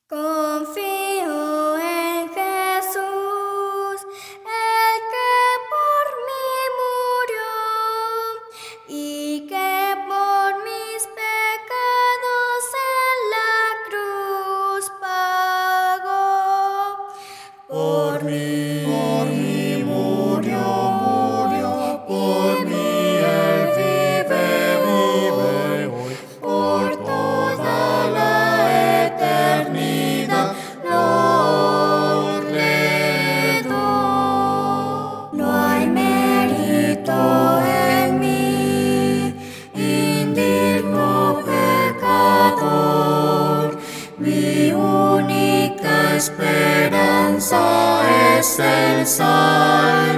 Confío en Jesús, el que por mí murió y que por mis pecados en la cruz pagó. Por mí murió, por mí Él vive hoy, por toda la eternidad le doy. No hay mérito en mí, indigno pecador, mi única esperanza es el Salvador.